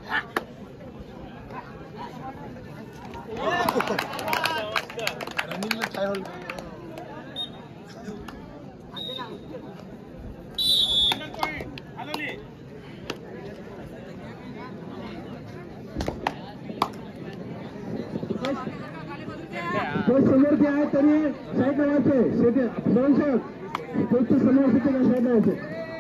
रनिंगला काय होईल तो समोर जे आहे तरी साईड लावायचे शेती दोन साहेब तो समोर शेती का साईड लावायचे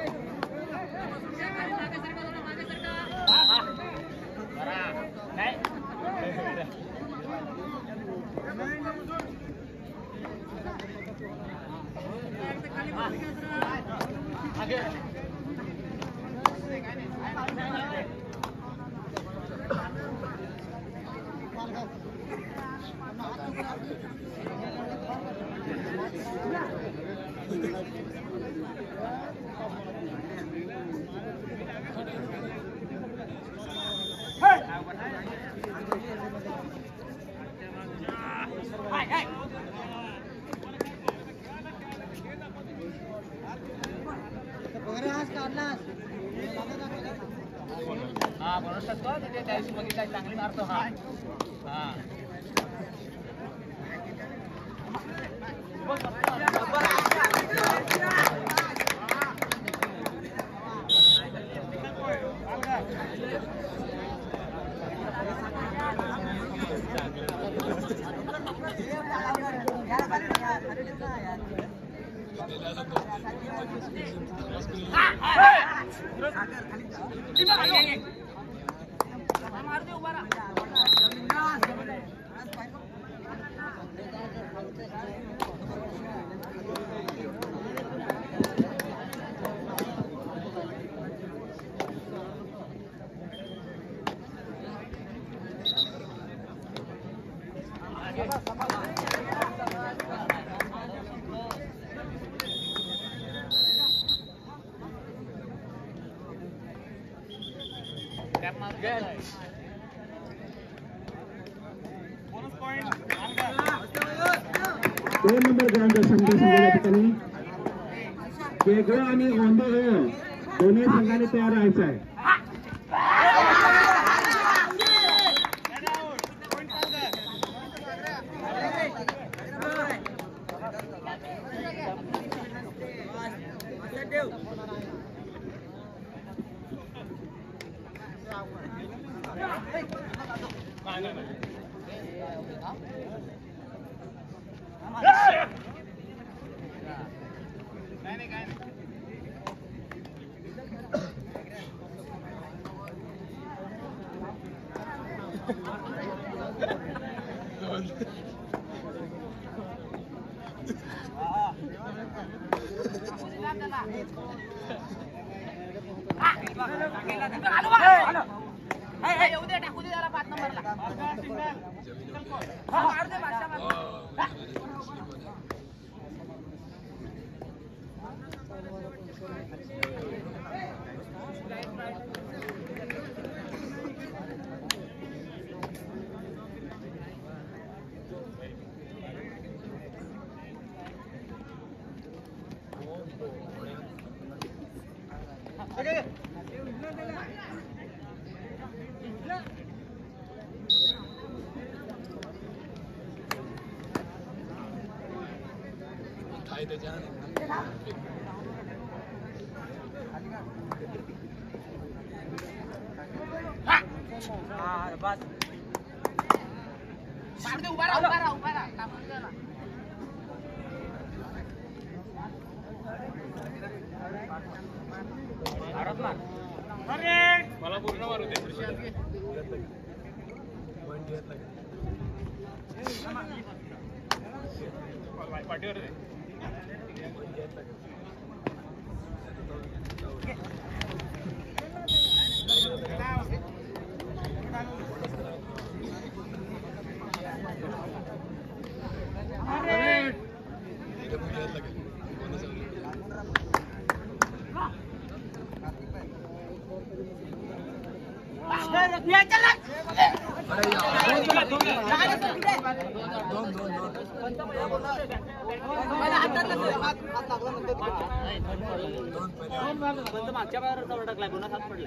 हा म्हणू शकतो तिथे त्या दिवशी बघितला चांगली मारतो हा हा दोन नंबर ग्राउंड संघ ठिकाणी वेगळं आणि ऑन द वे दोन्ही संघाने तयार राहायचं आहे मला पूर्ण मारू दे पाठीवर दे मागच्या बाहेर टाकलाय गुन्हा हात पडलाय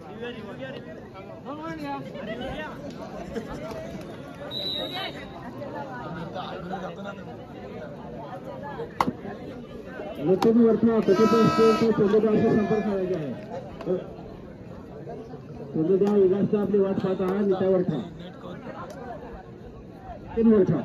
नितीन वरठा चंद्रगाव संपर्क करायचा आहे. चंद्रगाव विकासचा आपली वाट पाहत आहात. निता वरठा 3 वरठा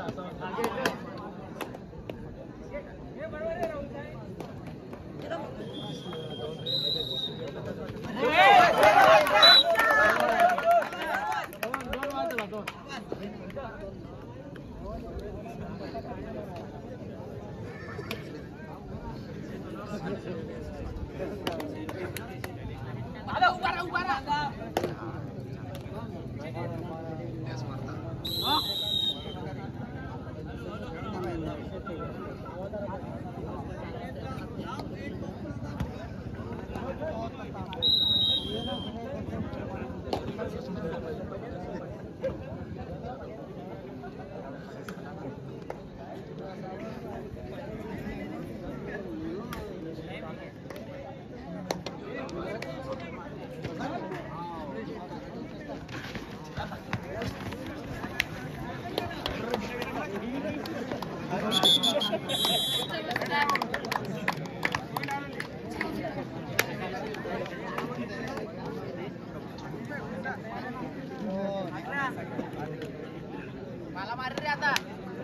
मला मार रे आता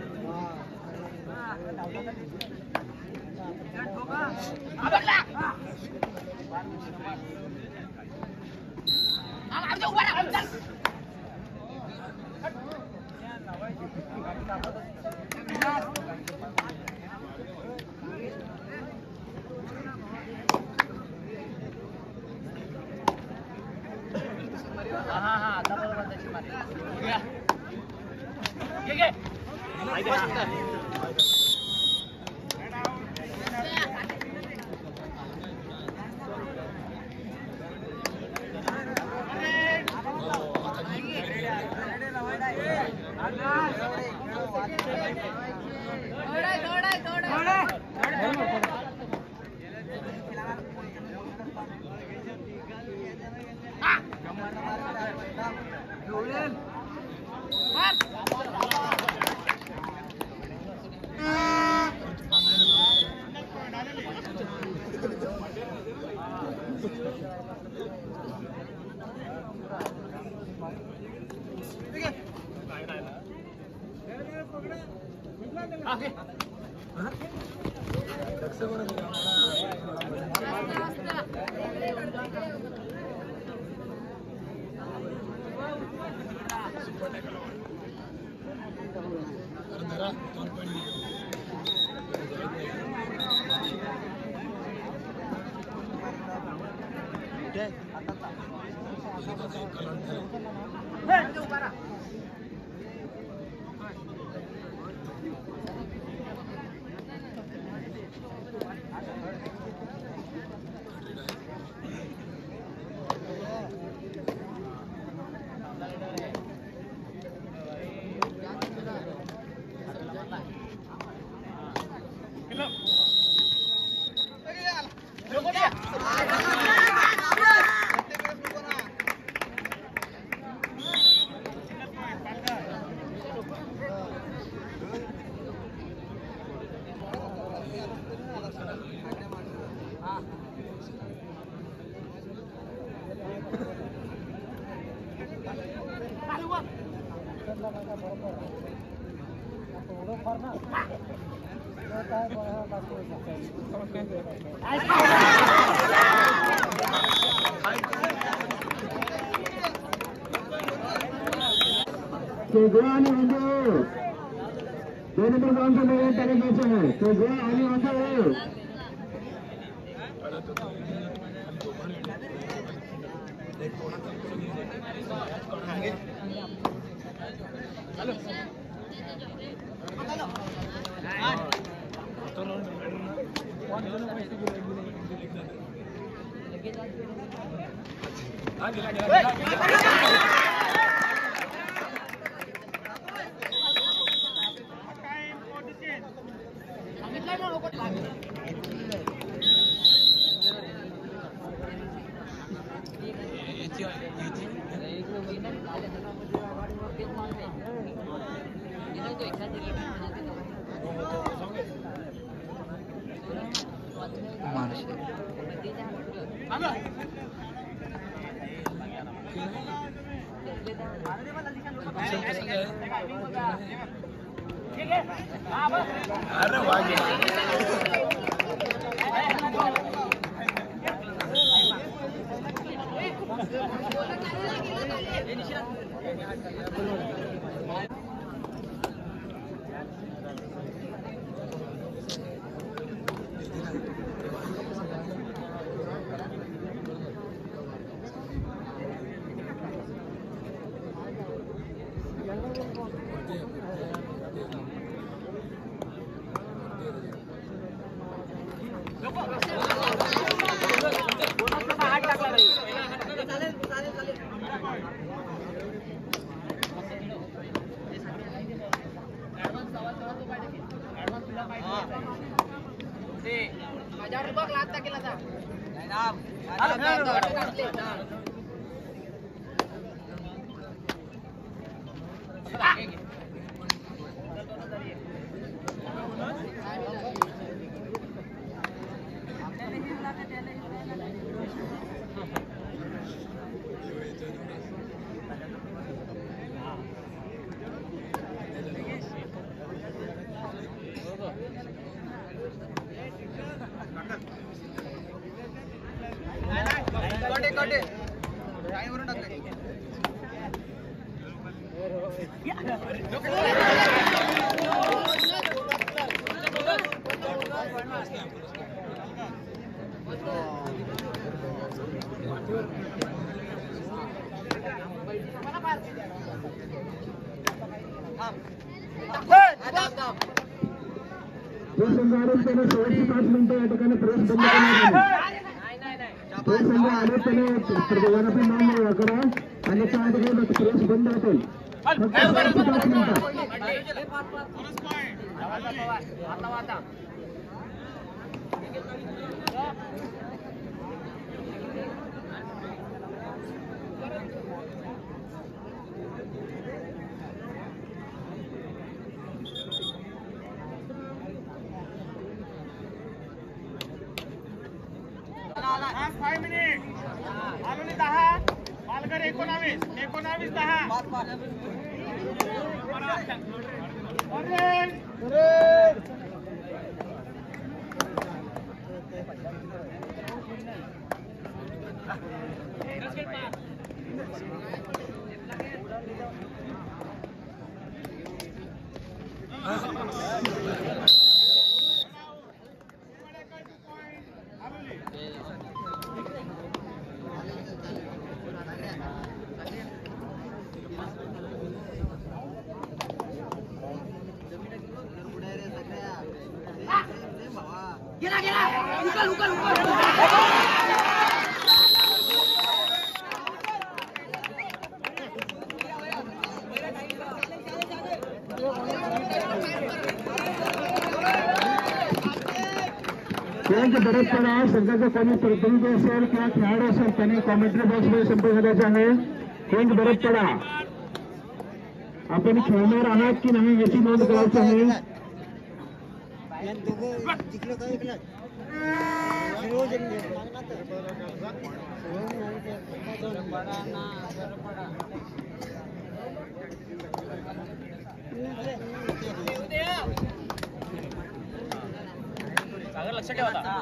आता बरोबर त्याची मारी केजवा आणि अंधे 2 नंबर गावांचा मैदान ताब्यात घ्यायचं आहे. केजवा आणि अंधे अरे वाह संघाडून त्याने 5 मिनिटं या ठिकाणी प्रवेश बंद करण्यात आले. संघ आले त्याने प्रत्येकाने नाव करा आणि त्या ठिकाणी प्रवेश बंद असेल. फक्त 5 मिनिटं. पालघर 19 10 खेळांचे बरेच पडा संघाचा कोणी प्रतिनिधी असेल किंवा खेळाडू असेल त्यांनी कॉमेंट्री बॉक्समध्ये संपर्क साधायचा आहे. खेळांचे बरेच पडा आपण खेळणार आहात की नाही याची नोंद करायची आहे. सागर लक्ष ठेवा आता.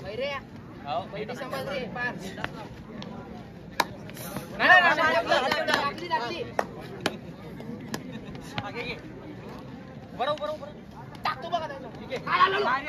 बरोबर टाकतो बघा. ठीक आहे.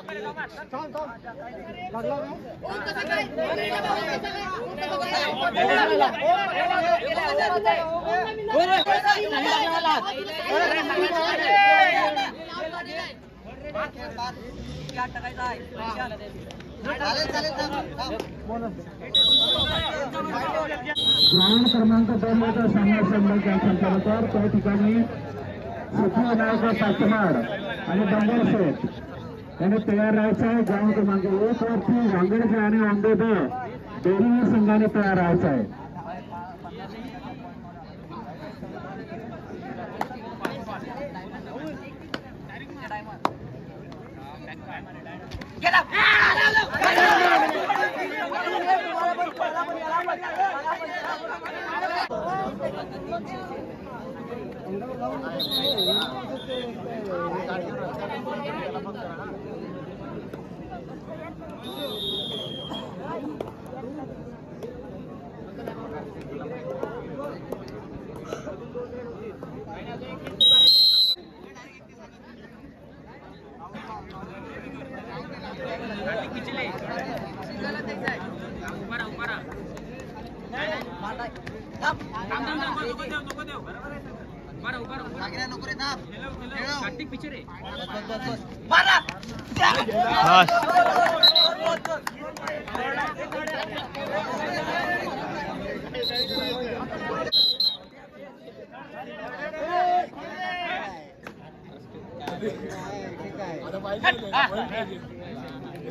ग्राउंड क्रमांक 2 मध्ये सामना संबंध संचालकावर त्या ठिकाणी सचिव नायक पाचमाड आणि डंगर शेठ यांनी तयार राहायचं आहे. ग्राउंड क्रमांक 1 वरती वांगडचे आणि आंबेद दोन्ही संघाने तयार राहायचं आहे.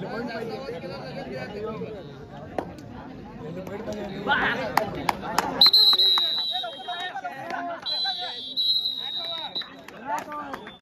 Bye.